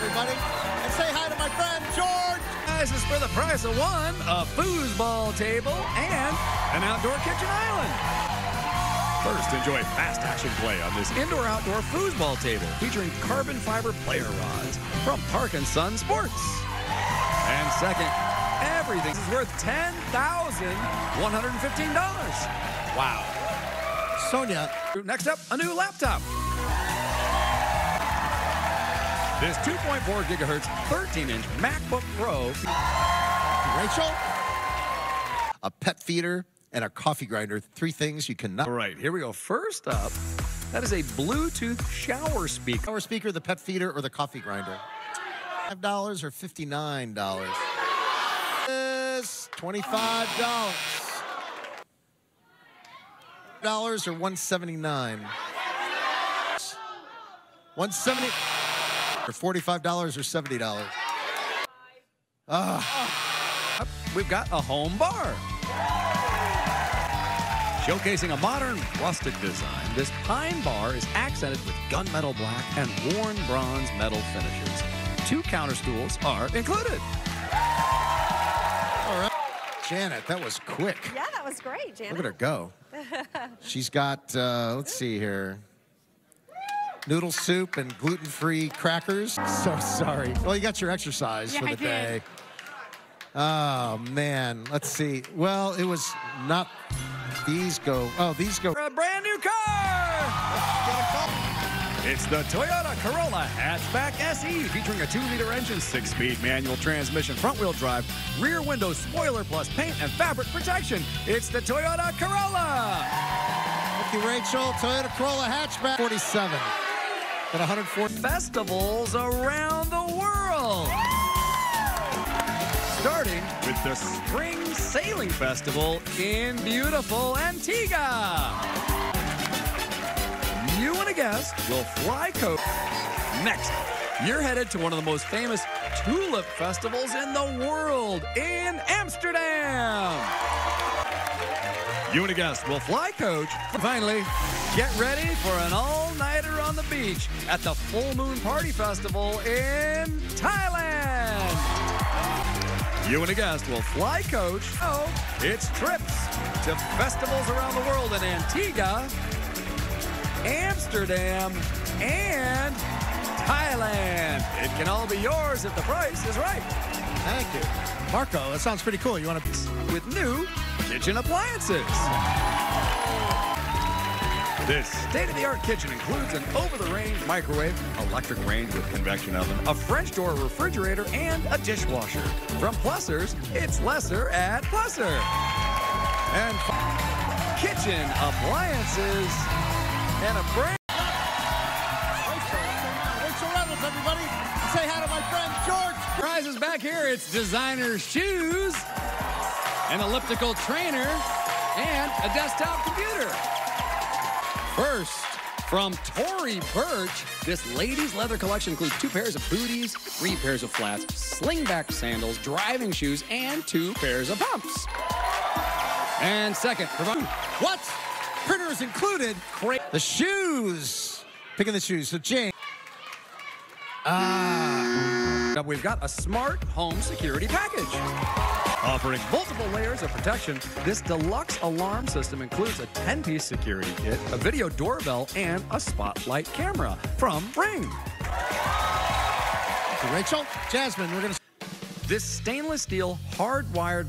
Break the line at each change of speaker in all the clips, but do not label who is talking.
everybody. And say hi to my friend, George.
Prizes for the price of one, a foosball table, and an outdoor kitchen island. First, enjoy fast action play on this indoor-outdoor foosball table featuring carbon fiber player rods from Park & Son Sports. And second, everything is worth $10,115. Wow.
Sonia.
Next up, a new laptop. This 2.4 gigahertz, 13-inch MacBook Pro.
Rachel. A pet feeder and a coffee grinder. 3 things you cannot.
All right, here we go. First up, that is a Bluetooth shower speaker.
Shower speaker, the pet feeder, or the coffee grinder? $5 or $59? It's $25. $1 or $179? $170 or $45 or $70?
We've got a home bar. Showcasing a modern rustic design, this pine bar is accented with gunmetal black and worn bronze metal finishes. 2 counter stools are included.
All right. Janet, that was quick.
Yeah, that was great, Janet.
Look at her go. She's got, let's see here, noodle soup and gluten-free crackers. So sorry. Well, you got your exercise for the day. Oh, man. Let's see. Well, it was not... These go... Oh, these go...
For a brand new car! It's the Toyota Corolla Hatchback SE, featuring a 2-liter engine, 6-speed manual transmission, front-wheel drive, rear window spoiler plus paint and fabric protection. It's the Toyota Corolla.
Thank you, Rachel. Toyota Corolla Hatchback 47 at 104.
Festivals around the world. Starting with the Spring Sailing Festival in beautiful Antigua. You and a guest will fly coach. Next, you're headed to one of the most famous tulip festivals in the world in Amsterdam. You and a guest will fly coach. Finally, get ready for an all-nighter on the beach at the Full Moon Party Festival in Thailand. You and a guest will fly coach. Oh, it's trips to festivals around the world in Antigua, Amsterdam, and Thailand. It can all be yours if the price is right.
Thank you. Marco, that sounds pretty cool. You want to...
With new kitchen appliances. This state-of-the-art kitchen includes an over-the-range microwave, electric range with convection oven, a French door refrigerator, and a dishwasher. From Plussers, it's lesser at Plusser. And kitchen appliances and a brand...
Rachel Reynolds, everybody. Say hi to my friend, George.
Prizes back here. It's designer shoes, an elliptical trainer, and a desktop computer. First, from Tory Burch, this ladies' leather collection includes 2 pairs of booties, 3 pairs of flats, slingback sandals, driving shoes, and 2 pairs of pumps. And second,
what? Printers included. Great. The shoes. Picking the shoes. So, Jane.
We've got a smart home security package. Offering multiple layers of protection, this deluxe alarm system includes a 10-piece security kit, a video doorbell, and a spotlight camera from Ring.
Thank you, Rachel. Jasmine, we're going to...
This stainless steel hardwired...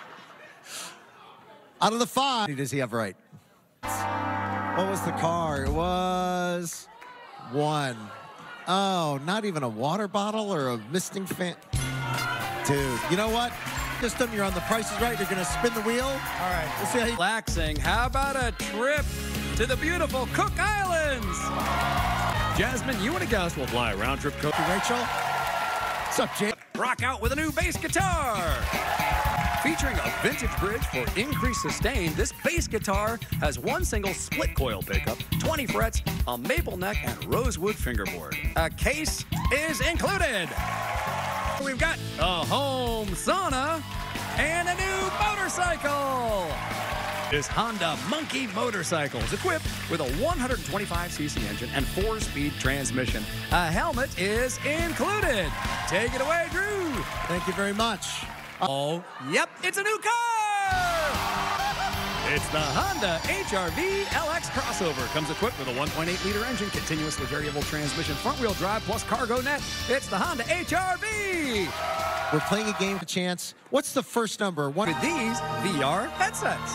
Out of the 5, does he have right? What was the car? It was 1. Oh, not even a water bottle or a misting fan. Dude, you know what? System, you're on The Price is Right. You're going to spin the wheel. All right, let's see how you...
Relaxing. How about a trip to the beautiful Cook Islands? Jasmine, you and a guest will fly a round-trip coach.
Rachel. What's up, Jay?
Rock out with a new bass guitar. Featuring a vintage bridge for increased sustain, this bass guitar has 1 single split coil pickup, 20 frets, a maple neck, and rosewood fingerboard. A case is included. We've got a home sauna and a new motorcycle. This Honda Monkey motorcycle is equipped with a 125cc engine and 4-speed transmission. A helmet is included. Take it away, Drew.
Thank you very much.
Oh, yep, it's a new car! It's the Honda HR-V LX crossover. Comes equipped with a 1.8-liter engine, continuously variable transmission, front-wheel drive, plus cargo net. It's the Honda HR-V.
We're playing a game for chance. What's the first number?
With these VR headsets.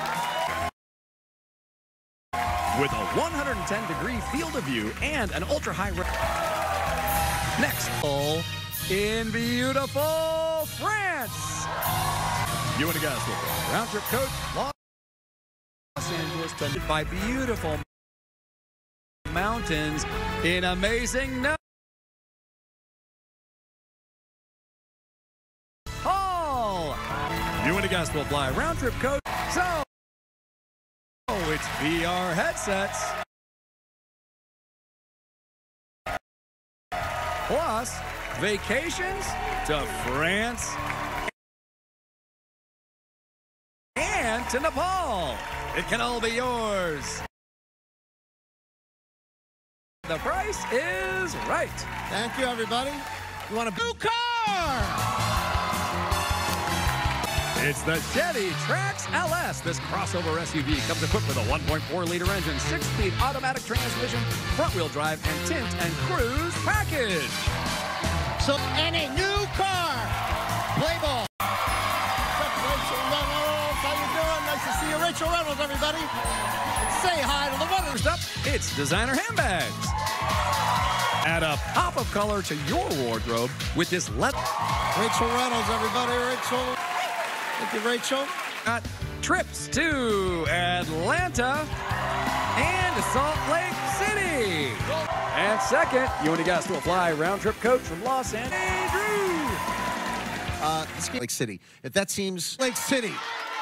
With a 110-degree field of view and an ultra-high... Next, in beautiful France. You want to guess what? Round-trip coach, Los Angeles, tended by beautiful mountains in amazing Hall. You want to guess we'll fly round-trip coach. So it's VR headsets. Plus vacations to France and to Nepal. It can all be yours. The price is right.
Thank you, everybody. You want a new car?
It's the Chevy Trax LS. This crossover SUV comes equipped with a 1.4-liter engine, 6-speed automatic transmission, front-wheel drive, and tint and cruise package.
So, and a new car. Play ball. Rachel Reynolds, how you doing? Nice to see you. Rachel Reynolds, everybody. Say hi to the weather.
First up, it's designer handbags. Add a pop of color to your wardrobe with this leather.
Rachel Reynolds, everybody. Rachel. Thank you, Rachel.
Got trips to Atlanta and Salt Lake City. And second, you want to guess will fly round-trip coach from Los Angeles.
Lake City. If that seems Lake City.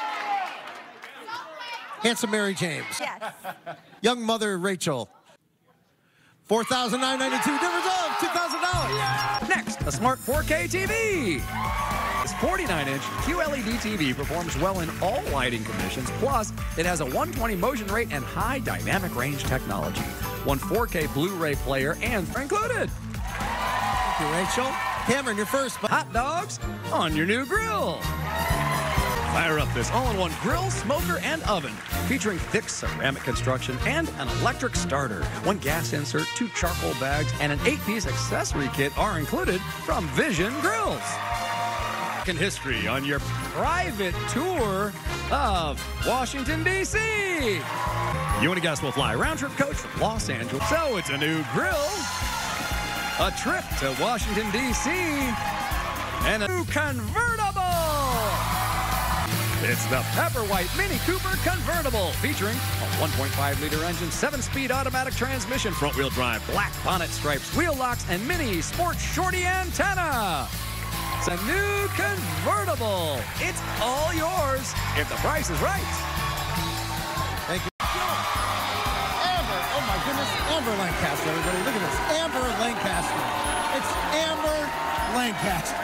Handsome Mary James.
Yes.
Young mother Rachel. $4,992. Difference of $2,000.
Yeah. Next, a smart 4K TV. This 49-inch QLED TV performs well in all lighting conditions. Plus, it has a 120 motion rate and high dynamic range technology. One 4K Blu-ray player and included.
Thank you, Rachel. Cameron, you're first.
Hot dogs on your new grill. Fire up this all-in-one grill, smoker, and oven, featuring thick ceramic construction and an electric starter. One gas insert, 2 charcoal bags, and an 8-piece accessory kit are included from Vision Grills. History on your private tour of Washington, D.C. You want to guess we'll fly round-trip coach from Los Angeles. So it's a new grill, a trip to Washington, D.C., and a new convertible. It's the Pepper White Mini Cooper convertible, featuring a 1.5-liter engine, 7-speed automatic transmission, front-wheel drive, black bonnet stripes, wheel locks, and mini sports shorty antenna. It's a new convertible. It's all yours if the price is right.
Thank you. Amber, oh my goodness, Amber Lancaster, everybody. Look at this, Amber Lancaster. It's Amber Lancaster.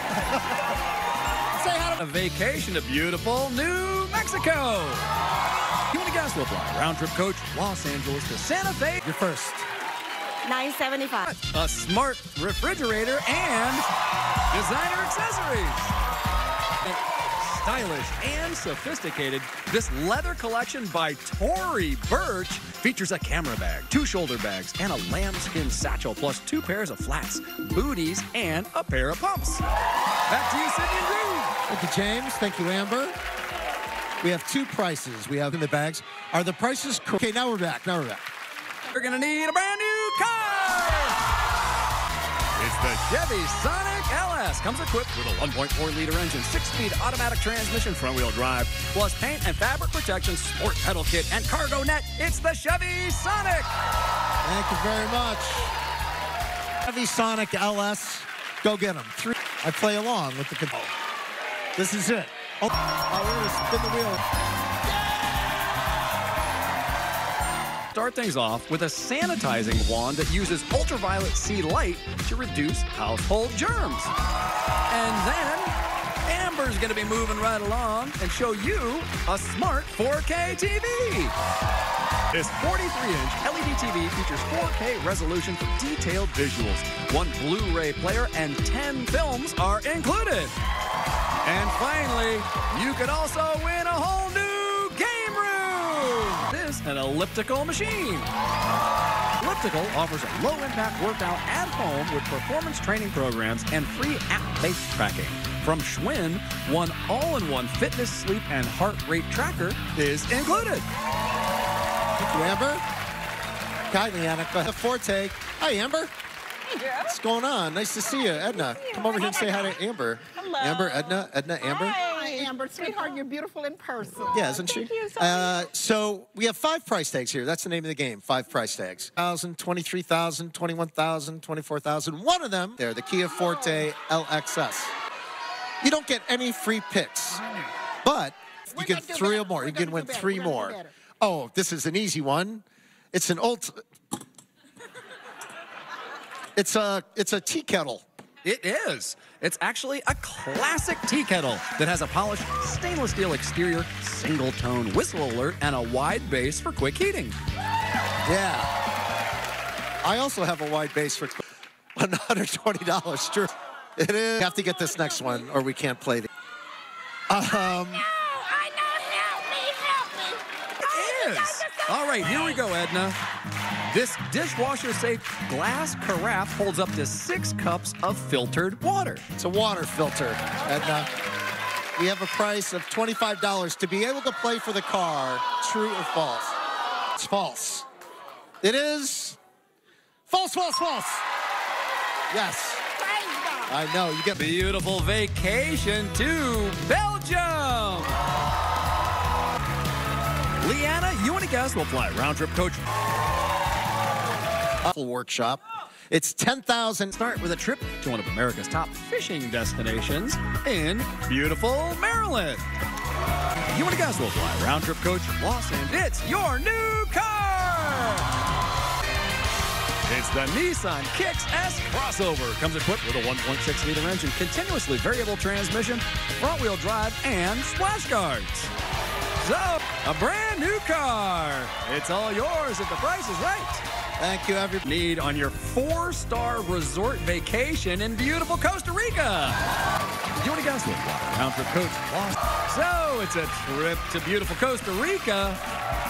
Say hi to
a vacation to beautiful New Mexico. You want to guess we'll fly round-trip coach Los Angeles to Santa Fe.
You're first.
$975.
A smart refrigerator and designer accessories. And stylish and sophisticated, this leather collection by Tory Burch features a camera bag, 2 shoulder bags, and a lambskin satchel, plus 2 pairs of flats, booties, and a pair of pumps. Back to you, Sydney and Drew.
Thank you, James. Thank you, Amber. We have 2 prices we have in the bags. Are the prices correct? Okay, now we're back.
You're gonna need a brand new car. It's the Chevy Sonic LS. Comes equipped with a 1.4-liter engine, 6-speed automatic transmission, front-wheel drive, plus paint and fabric protection, sport pedal kit, and cargo net. It's the Chevy Sonic.
Thank you very much. Chevy Sonic LS. Go get them. 3. I play along with the control. This is it. Oh, we're gonna spin the wheel.
Start things off with a sanitizing wand that uses ultraviolet C light to reduce household germs. And then Amber's going to be moving right along and show you a smart 4K TV. This 43-inch LED TV features 4K resolution for detailed visuals. 1 Blu-ray player and 10 films are included. And finally, you could also win a whole new game room. This is an elliptical machine. Elliptical offers a low-impact workout at home with performance training programs and free app-based tracking. From Schwinn, one all-in-one fitness, sleep, and heart rate tracker is included.
Thank you, Amber. Hi, Leanna. Go ahead. Forte. Hi, Amber.
Hey, girl.
What's going on? Nice to see you. Edna, come over here and say hi to Amber.
Hello.
Amber, Edna, Amber.
Hi, Amber, sweetheart. You're beautiful in person.
Yeah, isn't she?
Thank you so much.
So we have 5 price tags here. That's the name of the game. 5 price tags. 1,000, 23,000, 21,000, 24,000. One of them, there, the Kia Forte LXS. You don't get any free picks, but you get 3 or more. You can win 3 more. Oh, this is an easy one. It's an old. It's a tea kettle.
It is. It's actually a classic tea kettle that has a polished stainless steel exterior, single-tone whistle alert, and a wide base for quick heating.
Yeah. I also have a wide base for $120. Sure. It is. We have to get this next one, or we can't play the.
I know. Help me.
It is. All right, here we go, Edna. This dishwasher-safe glass carafe holds up to 6 cups of filtered water.
It's a water filter, Edna. We have a price of $25 to be able to play for the car. True or false? It's false. It is false, false, false. Yes. I know. You get
Beautiful vacation to Belgium. Leanna, you and a guest will fly round-trip coach.
Workshop. It's 10,000.
Start with a trip to one of America's top fishing destinations in beautiful Maryland. You and a guest will fly round-trip coach from Los Angeles. It's your new car. It's the Nissan Kicks S crossover. Comes equipped with a 1.6-liter engine, continuously variable transmission, front-wheel drive, and splash guards. So, a brand new car. It's all yours if the price is right.
Thank you, everybody.
Need on your 4-star resort vacation in beautiful Costa Rica. You want to guess what? Round trip coach. So it's a trip to beautiful Costa Rica